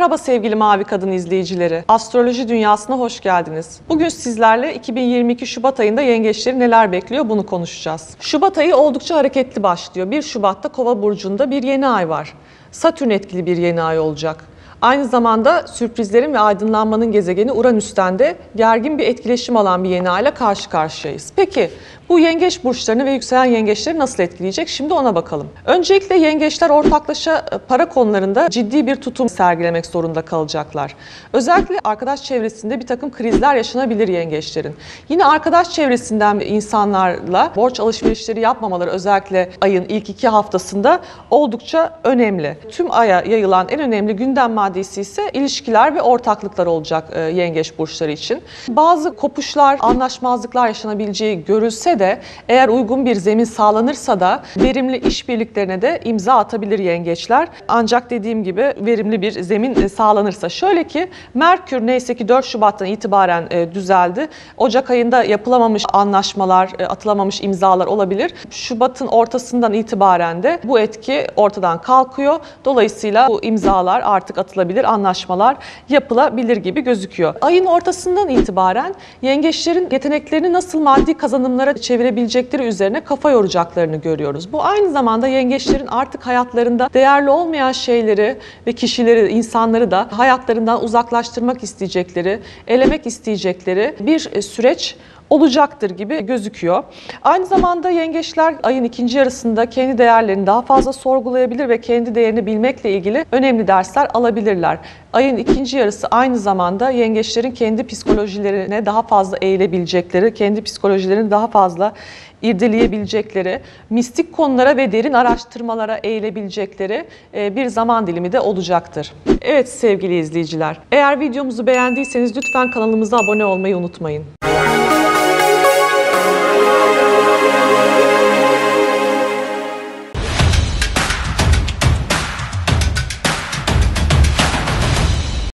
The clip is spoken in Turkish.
Merhaba sevgili Mavi Kadın izleyicileri. Astroloji dünyasına hoş geldiniz. Bugün sizlerle 2022 Şubat ayında yengeçleri neler bekliyor bunu konuşacağız. Şubat ayı oldukça hareketli başlıyor. 1 Şubat'ta Kova burcunda bir yeni ay var. Satürn etkili bir yeni ay olacak. Aynı zamanda sürprizlerin ve aydınlanmanın gezegeni Uranüs'ten de gergin bir etkileşim alan bir yeni ayla karşı karşıyayız. Peki bu yengeç burçlarını ve yükselen yengeçleri nasıl etkileyecek? Şimdi ona bakalım. Öncelikle yengeçler ortaklaşa para konularında ciddi bir tutum sergilemek zorunda kalacaklar. Özellikle arkadaş çevresinde bir takım krizler yaşanabilir yengeçlerin. Yine arkadaş çevresinden insanlarla borç alışverişleri yapmamaları özellikle ayın ilk 2 haftasında oldukça önemli. Tüm aya yayılan en önemli gündem maddesi ise ilişkiler ve ortaklıklar olacak yengeç burçları için. Bazı kopuşlar, anlaşmazlıklar yaşanabileceği görülse de eğer uygun bir zemin sağlanırsa da verimli işbirliklerine de imza atabilir yengeçler. Ancak dediğim gibi verimli bir zemin sağlanırsa. Şöyle ki Merkür neyse ki 4 Şubat'tan itibaren düzeldi. Ocak ayında yapılamamış anlaşmalar, atılamamış imzalar olabilir. Şubat'ın ortasından itibaren de bu etki ortadan kalkıyor. Dolayısıyla bu imzalar artık atılabilir, anlaşmalar yapılabilir gibi gözüküyor. Ayın ortasından itibaren yengeçlerin yeteneklerini nasıl maddi kazanımlara çevirebilecekleri üzerine kafa yoracaklarını görüyoruz. Bu aynı zamanda yengeçlerin artık hayatlarında değerli olmayan şeyleri ve kişileri, insanları da hayatlarından uzaklaştırmak isteyecekleri, elemek isteyecekleri bir süreç olacaktır gibi gözüküyor. Aynı zamanda yengeçler ayın ikinci yarısında kendi değerlerini daha fazla sorgulayabilir ve kendi değerini bilmekle ilgili önemli dersler alabilirler. Ayın ikinci yarısı aynı zamanda yengeçlerin kendi psikolojilerine daha fazla eğilebilecekleri, kendi psikolojilerini daha fazla irdeleyebilecekleri, mistik konulara ve derin araştırmalara eğilebilecekleri bir zaman dilimi de olacaktır. Evet sevgili izleyiciler, eğer videomuzu beğendiyseniz lütfen kanalımıza abone olmayı unutmayın.